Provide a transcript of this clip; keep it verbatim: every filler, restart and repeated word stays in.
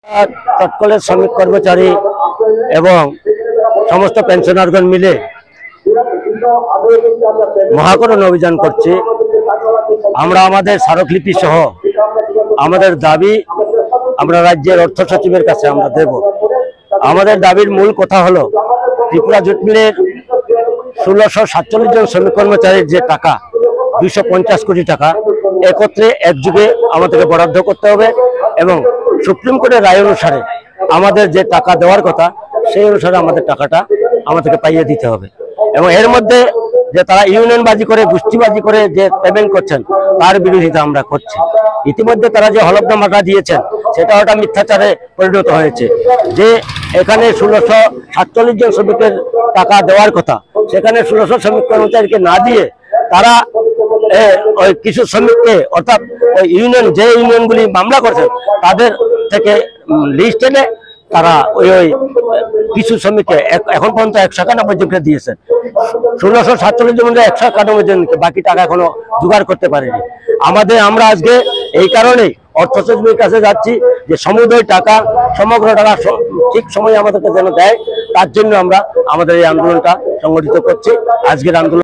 তৎকালের শ্রমিক কর্মচারী এবং সমস্ত পেনশনারগণ মিলে মহাকরণ অভিযান করছি। আমরা আমাদের স্মারকলিপি সহ আমাদের দাবি আমরা রাজ্যের অর্থ সচিবের কাছে আমরা দেব। আমাদের দাবির মূল কথা হলো ত্রিপুরা জুট মিলের ষোলোশো সাতচল্লিশ জন শ্রমিক কর্মচারীর যে টাকা দুইশো পঞ্চাশ কোটি টাকা একত্রে একযুগে আমাদেরকে বরাদ্দ করতে হবে এবং সুপ্রিম কোর্টের রায় অনুসারে আমাদের যে টাকা দেওয়ার কথা সেই অনুসারে আমাদের টাকাটা আমাদেরকে পাইয়ে দিতে হবে। এবং এর মধ্যে যে তারা ইউনিয়নবাজি করে গোষ্ঠীবাজি করে যে পেমেন্ট করছেন তার বিরোধিতা আমরা করছি। ইতিমধ্যে তারা যে হলফনামাটা দিয়েছেন সেটা ওটা মিথ্যাচারে পরিণত হয়েছে। যে এখানে ষোলোশো সাতচল্লিশ জন শ্রমিকের টাকা দেওয়ার কথা সেখানে ষোলোশো শ্রমিক কর্মচারীকে না দিয়ে তারা ওই কিছু শ্রমিককে অর্থাৎ ওই ইউনিয়ন যে ইউনিয়নগুলি মামলা করছেন তাদের থেকে লিস্ট এনে তারা ওই ওই কিছু শ্রমিককে এখন পর্যন্ত একশো একানব্বই জনকে দিয়েছেন। ষোলোশো সাতচল্লিশ জন একশো একানব্বই জনকে বাকি টাকা এখনো জোগাড় করতে পারেনি। আমাদের আমরা আজকে এই কারণেই অর্থ সচিবের কাছে যাচ্ছি যে সমুদয় টাকা সমগ্র টাকা ঠিক সময়ে আমাদেরকে যেন দেয়, তার জন্য আমরা আমাদের এই আন্দোলনটা সংগঠিত করছি। আজকের আন্দোলন